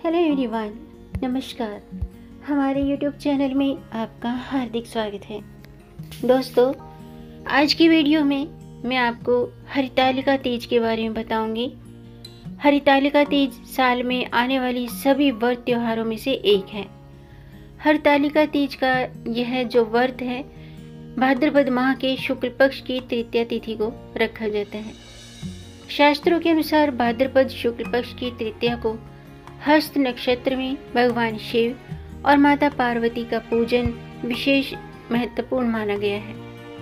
Hello everyone, नमस्कार। हमारे YouTube channel में आपका हार्दिक स्वागत है। दोस्तों, आज की वीडियो में मैं आपको हरितालिका तीज के बारे में बताऊंगी। हरितालिका तीज साल में आने वाली सभी व्रत त्योहारों में से एक है। हरितालिका तीज का यह जो व्रत है, भाद्रपद माह के शुक्ल पक्ष की तृतीया तिथि को रखा जाता है। शास्त्रों के अनुसार भाद्रपद शुक्ल पक्ष की तृतीया को हस्त नक्षत्र में भगवान शिव और माता पार्वती का पूजन विशेष महत्वपूर्ण माना गया है।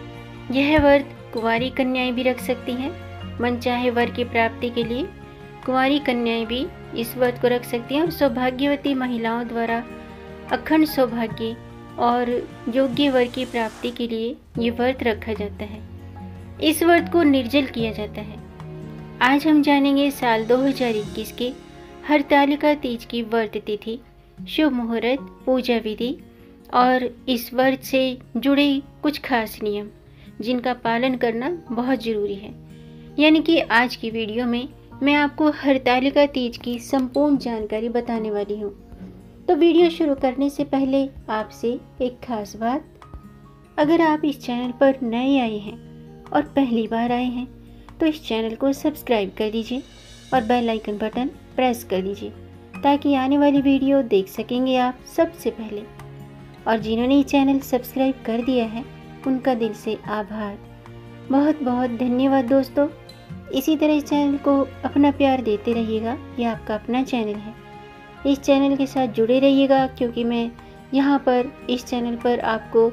यह व्रत कुंवारी कन्याएं भी रख सकती हैं। मनचाहे वर की प्राप्ति के लिए कुंवारी कन्याएं भी इस व्रत को रख सकती हैं और सौभाग्यवती महिलाओं द्वारा अखंड सौभाग्य और योग्य वर की प्राप्ति के लिए ये व्रत रखा जाता है। इस व्रत को निर्जल किया जाता है। आज हम जानेंगे साल 2021 के हरितालिका तीज की व्रत तिथि, शुभ मुहूर्त, पूजा विधि और इस व्रत से जुड़े कुछ खास नियम जिनका पालन करना बहुत ज़रूरी है। यानी कि आज की वीडियो में मैं आपको हरितालिका तीज की संपूर्ण जानकारी बताने वाली हूँ। तो वीडियो शुरू करने से पहले आपसे एक खास बात, अगर आप इस चैनल पर नए आए हैं और पहली बार आए हैं तो इस चैनल को सब्सक्राइब कर दीजिए और बेल आइकन बटन प्रेस कर दीजिए ताकि आने वाली वीडियो देख सकेंगे आप सबसे पहले। और जिन्होंने ये चैनल सब्सक्राइब कर दिया है उनका दिल से आभार, बहुत बहुत धन्यवाद। दोस्तों, इसी तरह इस चैनल को अपना प्यार देते रहिएगा। ये आपका अपना चैनल है, इस चैनल के साथ जुड़े रहिएगा क्योंकि मैं यहाँ पर इस चैनल पर आपको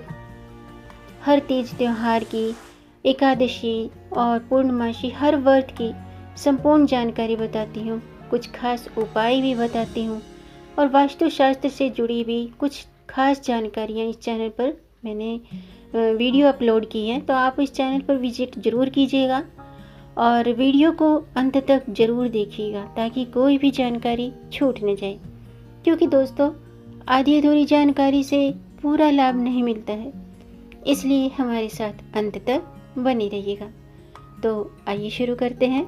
हर तीज त्यौहार की, एकादशी और पूर्णमासी हर व्रत की संपूर्ण जानकारी बताती हूँ। कुछ खास उपाय भी बताती हूँ और वास्तुशास्त्र से जुड़ी भी कुछ खास जानकारियाँ इस चैनल पर मैंने वीडियो अपलोड की हैं। तो आप इस चैनल पर विजिट ज़रूर कीजिएगा और वीडियो को अंत तक ज़रूर देखिएगा ताकि कोई भी जानकारी छूट न जाए, क्योंकि दोस्तों आधी अधूरी जानकारी से पूरा लाभ नहीं मिलता है। इसलिए हमारे साथ अंत तक बने रहिएगा। तो आइए शुरू करते हैं।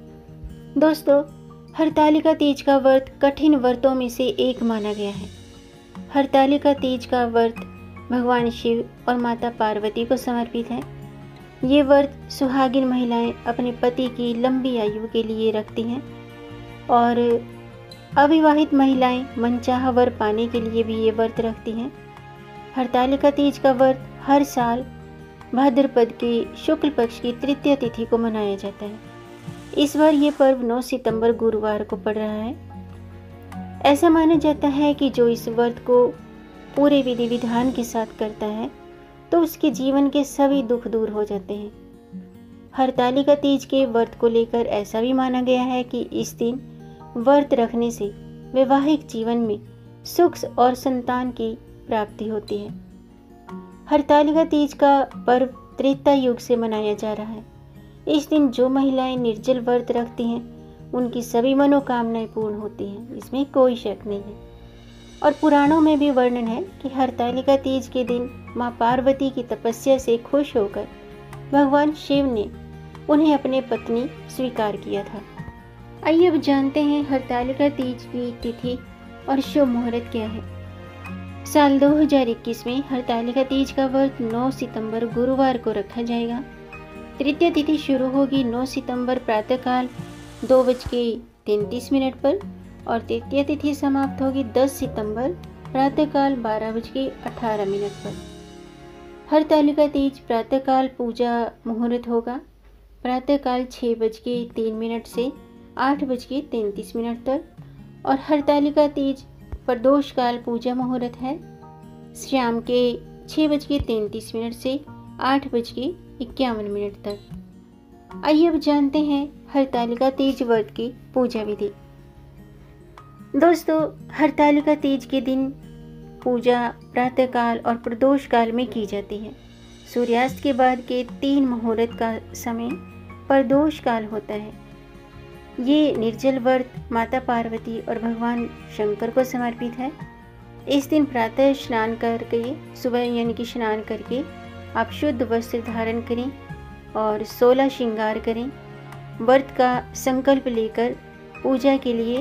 दोस्तों, हरितालिका तीज का व्रत कठिन व्रतों में से एक माना गया है। हरितालिका तीज का व्रत भगवान शिव और माता पार्वती को समर्पित है। ये व्रत सुहागिन महिलाएं अपने पति की लंबी आयु के लिए रखती हैं और अविवाहित महिलाएं मनचाहा वर पाने के लिए भी ये व्रत रखती हैं। हरितालिका तीज का व्रत हर साल भाद्रपद के शुक्ल पक्ष की तृतीया तिथि को मनाया जाता है। इस बार ये पर्व 9 सितंबर गुरुवार को पड़ रहा है। ऐसा माना जाता है कि जो इस व्रत को पूरे विधि विधान के साथ करता है तो उसके जीवन के सभी दुख दूर हो जाते हैं। हरितालिका तीज के व्रत को लेकर ऐसा भी माना गया है कि इस दिन व्रत रखने से वैवाहिक जीवन में सुख और संतान की प्राप्ति होती है। हरितालिका तीज का पर्व त्रेता युग से मनाया जा रहा है। इस दिन जो महिलाएं निर्जल व्रत रखती हैं उनकी सभी मनोकामनाएं पूर्ण होती हैं, इसमें कोई शक नहीं है। और पुराणों में भी वर्णन है कि हरितालिका तीज के दिन मां पार्वती की तपस्या से खुश होकर भगवान शिव ने उन्हें अपने पत्नी स्वीकार किया था। आइए अब जानते हैं हरितालिका तीज की तिथि और शुभ मुहूर्त क्या है। साल 2021 में हरितालिका तीज का व्रत 9 सितंबर गुरुवार को रखा जाएगा। तृतीया तिथि शुरू होगी 9 सितंबर प्रातःकाल 2:33 पर और तृतीया तिथि समाप्त होगी 10 सितंबर प्रातःकाल 12:18 पर। हरितालिका तीज प्रातःकाल पूजा मुहूर्त होगा प्रातःकाल 6:03 से 8:33 तक और हरितालिका तीज प्रदोष काल पूजा मुहूर्त है शाम के 6:33 से 8:51 तक। आइए अब जानते हैं हरितालिका तीज व्रत की पूजा विधि। दोस्तों, हरितालिका तीज के दिन पूजा प्रातःकाल और प्रदोष काल में की जाती है। सूर्यास्त के बाद के 3 मुहूर्त का समय प्रदोष काल होता है। ये निर्जल व्रत माता पार्वती और भगवान शंकर को समर्पित है। इस दिन प्रातः स्नान करके, सुबह यानी कि स्नान करके आप शुद्ध वस्त्र धारण करें और 16 श्रृंगार करें। व्रत का संकल्प लेकर पूजा के लिए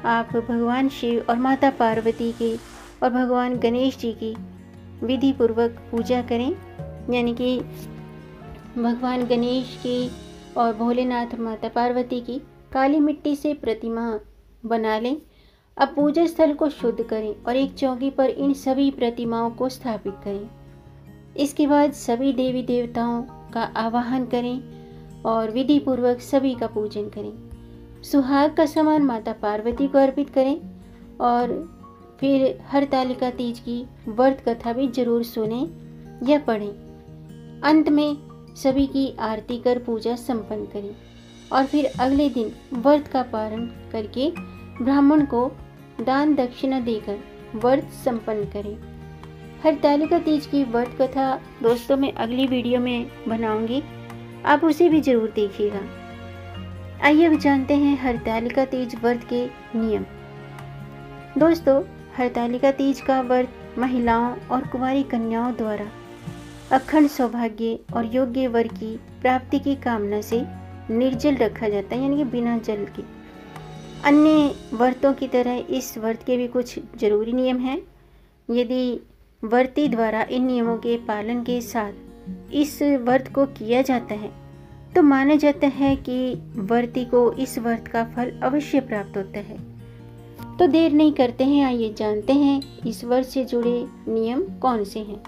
आप भगवान शिव और माता पार्वती की और भगवान गणेश जी की विधि पूर्वक पूजा करें। यानी कि भगवान गणेश की और भोलेनाथ माता पार्वती की काली मिट्टी से प्रतिमा बना लें। अब पूजा स्थल को शुद्ध करें और एक चौकी पर इन सभी प्रतिमाओं को स्थापित करें। इसके बाद सभी देवी देवताओं का आवाहन करें और विधि पूर्वक सभी का पूजन करें। सुहाग का सामान माता पार्वती को अर्पित करें और फिर हरतालिका तीज की व्रत कथा भी जरूर सुनें या पढ़ें। अंत में सभी की आरती कर पूजा संपन्न करें और फिर अगले दिन व्रत का पारण करके ब्राह्मण को दान दक्षिणा देकर व्रत संपन्न करें। हरतालिका तीज की व्रत कथा दोस्तों मैं अगली वीडियो में बनाऊंगी, आप उसे भी जरूर देखिएगा। आइए अब जानते हैं हरतालिका तीज व्रत के नियम। दोस्तों, हरतालिका तीज का व्रत महिलाओं और कुंवारी कन्याओं द्वारा अखंड सौभाग्य और योग्य वर की प्राप्ति की कामना से निर्जल रखा जाता है, यानी कि बिना जल के। अन्य व्रतों की तरह इस व्रत के भी कुछ जरूरी नियम हैं। यदि व्रती द्वारा इन नियमों के पालन के साथ इस व्रत को किया जाता है तो माना जाता है कि व्रती को इस व्रत का फल अवश्य प्राप्त होता है। तो देर नहीं करते हैं, आइए जानते हैं इस व्रत से जुड़े नियम कौन से हैं।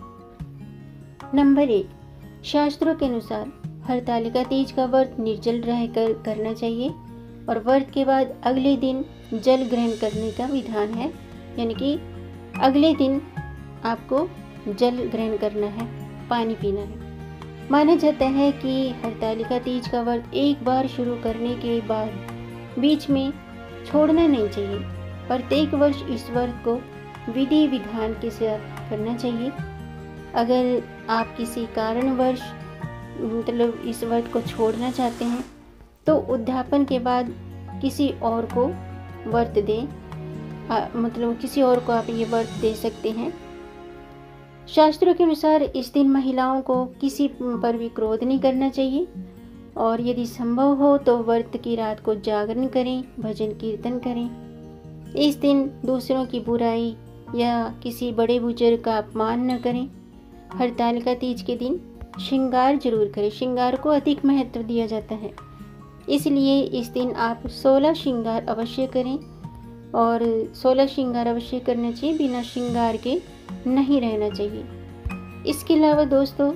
नंबर 1, शास्त्रों के अनुसार हरतालिका तीज का व्रत निर्जल रहकर करना चाहिए और व्रत के बाद अगले दिन जल ग्रहण करने का विधान है। यानी कि अगले दिन आपको जल ग्रहण करना है, पानी पीना है। माना जाता है कि हरतालिका तीज का व्रत एक बार शुरू करने के बाद बीच में छोड़ना नहीं चाहिए। प्रत्येक वर्ष इस व्रत को विधि विधान के साथ करना चाहिए। अगर आप किसी कारणवश मतलब इस व्रत को छोड़ना चाहते हैं तो उद्यापन के बाद किसी और को व्रत दें, मतलब किसी और को आप ये व्रत दे सकते हैं। शास्त्रों के अनुसार इस दिन महिलाओं को किसी पर भी क्रोध नहीं करना चाहिए और यदि संभव हो तो व्रत की रात को जागरण करें, भजन कीर्तन करें। इस दिन दूसरों की बुराई या किसी बड़े बुजुर्ग का अपमान न करें। हरतालिका तीज के दिन श्रृंगार जरूर करें, श्रृंगार को अधिक महत्व दिया जाता है, इसलिए इस दिन आप 16 श्रृंगार अवश्य करें और 16 श्रृंगार अवश्य करना चाहिए, बिना श्रृंगार के नहीं रहना चाहिए। इसके अलावा दोस्तों,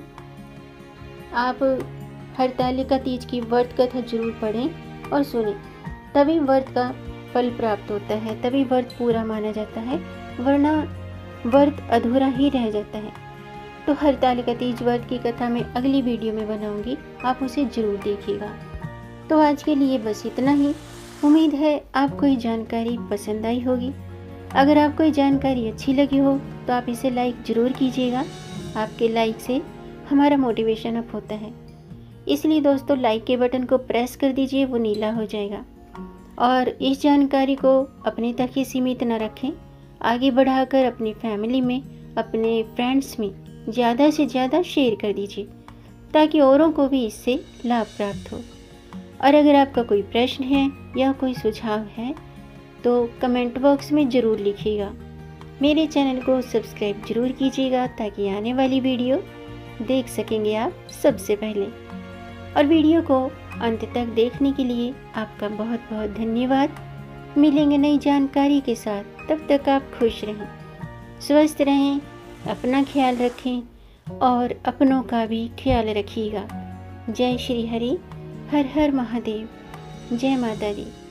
आप हरतालिका तीज की व्रत कथा जरूर पढ़ें और सुनें, तभी व्रत का फल प्राप्त होता है, तभी व्रत पूरा माना जाता है, वरना व्रत अधूरा ही रह जाता है। तो हरतालिका तीज व्रत की कथा मैं अगली वीडियो में बनाऊंगी, आप उसे जरूर देखिएगा। तो आज के लिए बस इतना ही। उम्मीद है आपको ये जानकारी पसंद आई होगी। अगर आपको ये जानकारी अच्छी लगी हो तो आप इसे लाइक ज़रूर कीजिएगा। आपके लाइक से हमारा मोटिवेशन अप होता है, इसलिए दोस्तों लाइक के बटन को प्रेस कर दीजिए, वो नीला हो जाएगा। और इस जानकारी को अपने तक ही सीमित न रखें, आगे बढ़ाकर अपनी फैमिली में, अपने फ्रेंड्स में ज़्यादा से ज़्यादा शेयर कर दीजिए ताकि औरों को भी इससे लाभ प्राप्त हो। और अगर आपका कोई प्रश्न है या कोई सुझाव है तो कमेंट बॉक्स में ज़रूर लिखिएगा। मेरे चैनल को सब्सक्राइब जरूर कीजिएगा ताकि आने वाली वीडियो देख सकेंगे आप सबसे पहले। और वीडियो को अंत तक देखने के लिए आपका बहुत बहुत धन्यवाद। मिलेंगे नई जानकारी के साथ, तब तक आप खुश रहें, स्वस्थ रहें, अपना ख्याल रखें और अपनों का भी ख्याल रखिएगा। जय श्री हरि, हर हर महादेव, जय माता दी।